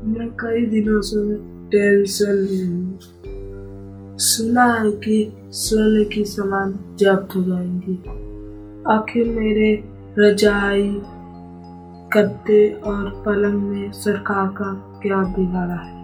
मैं कई दिनों से टेंशन में हूँ। सुना है कि सोने की सामान जब्त हो जाएंगी। आखिर मेरे रजाई, गद्दे और पलंग में सरकार का क्या बिगाड़ा है?